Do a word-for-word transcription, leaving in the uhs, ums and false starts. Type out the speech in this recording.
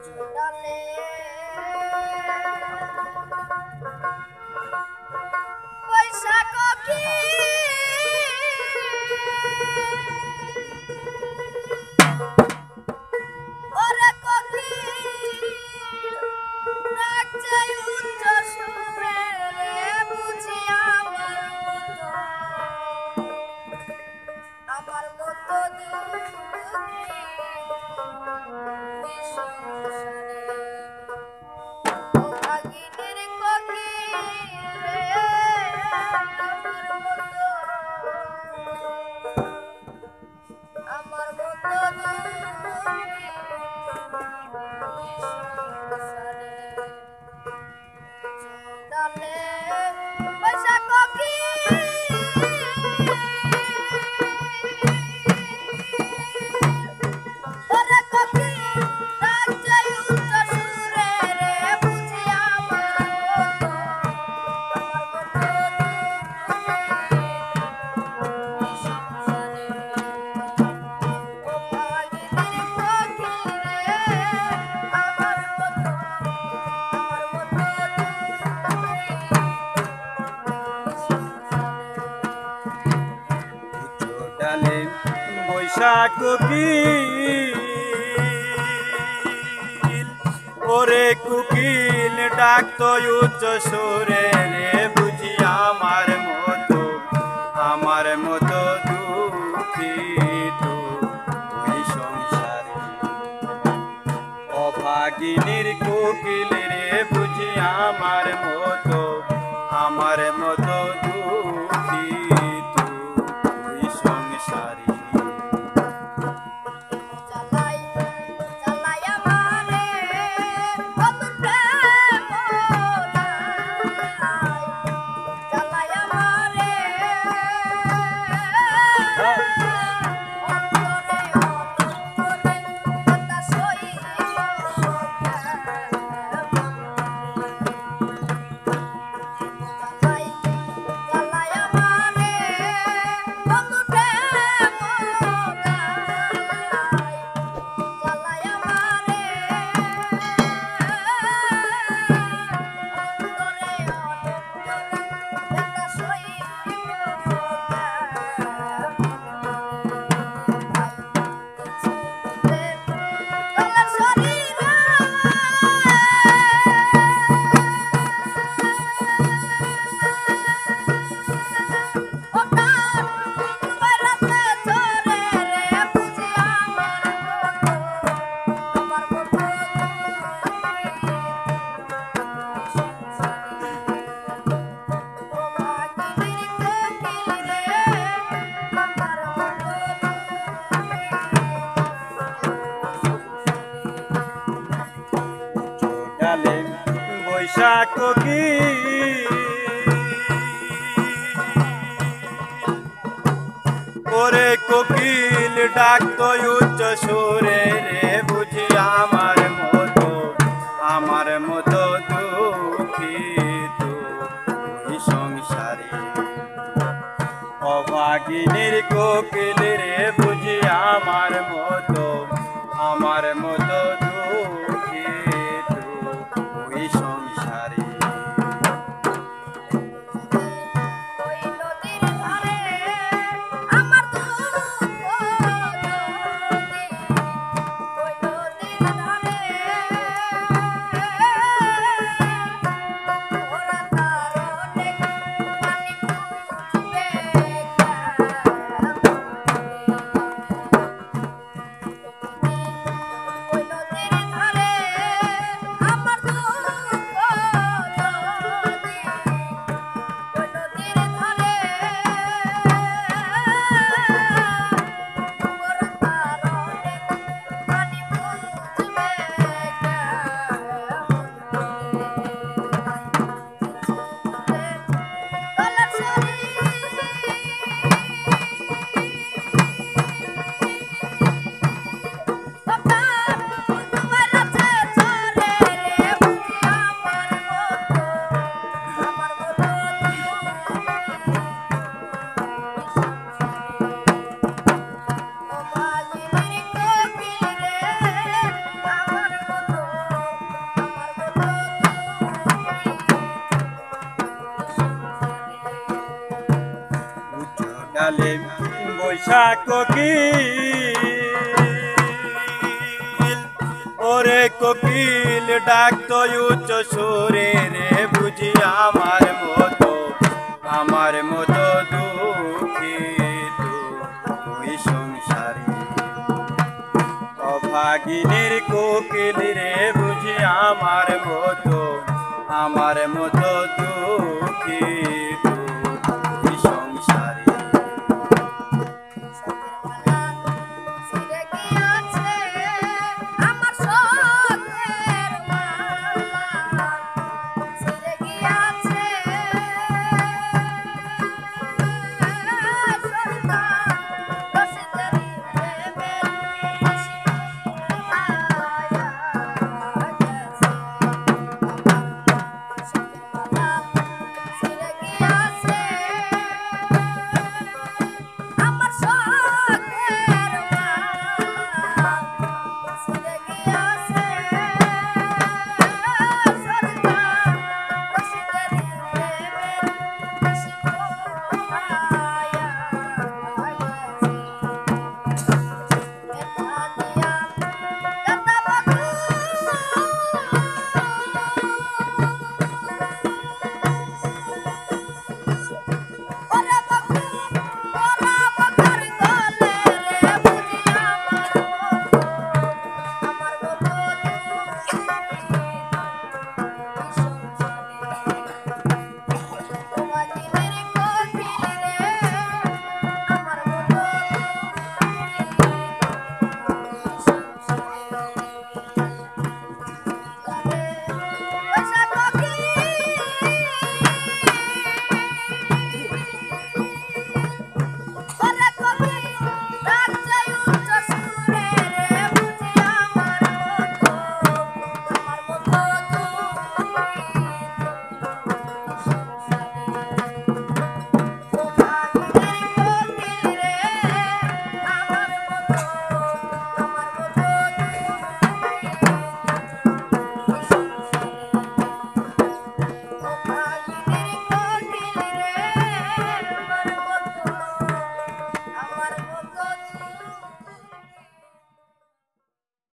ডালে বৈশাখ কি ওরে কোকি ডাক চাই উচ্চ সুরে রে বুঝি আমার মতো আমার মতো দুঃখী সংসারে ও ভাগিনীর কোকি রে আমার মতো আমার মতো দুঃখী সংসারে ডালে বৈশাখ কি ওরে কোকি ডাক চাই উচ্চ সুরে রে বুঝি আমার মতো আমার মতো দুঃখী সংসারে ও ভাগিনীর কোকি রে আমার মতো আমার মতো ডালে বৈশাখ কোকিল ওরে কোকিল ডাকতো উচ্চ সুরে রে বুঝি আমার মতো আমার মতো দুঃখিত ওই সংসারে অভাগিনীর কোকিল রে বুঝি আমার মতো আমার মতো দুঃখিত ওই সংসারে চালাই চালাই আমারে বন্ধুর প্রেম নাই চালাই আমারে অন্তরে অন্তরে কথা সইব চালাই চালাই আমারে বন্ধুর প্রেম নাই চালাই আমারে অন্তরে অন্তরে কথা সইব তোমার শরীর ওটার বাইরাতে চরে রে বুঝি আমার মতো আমার মতো সংসারে ও ভাগিনীর কোকিল রে আমার মতো ডালে বৈশাখ কোকিল ওরে কোকিল ডাকতো উচ্চ সুরে রে বুঝি আমার মতো আমার মতো দুঃখিত ওই সংসারে অভাগিনীর কোকিল রে বুঝি আমার মতো আমার মতো দুঃখিত ওই সংসারে ওই নদীর ধারে আমার দুঃখ নদী ওই নদীর ধারে ওরা তার অনেক পানি খুঁজবে কেমনে ওই নদীর পোষা কোকিল ওরে কোকিল ডাকতো উচ্চ সুরে রে বুঝি আমার মতো আমার মতো দুঃখিত ওই সংসারে অভাগিনীর কোকিল রে বুঝি আমার মতো আমার মতো দুঃখী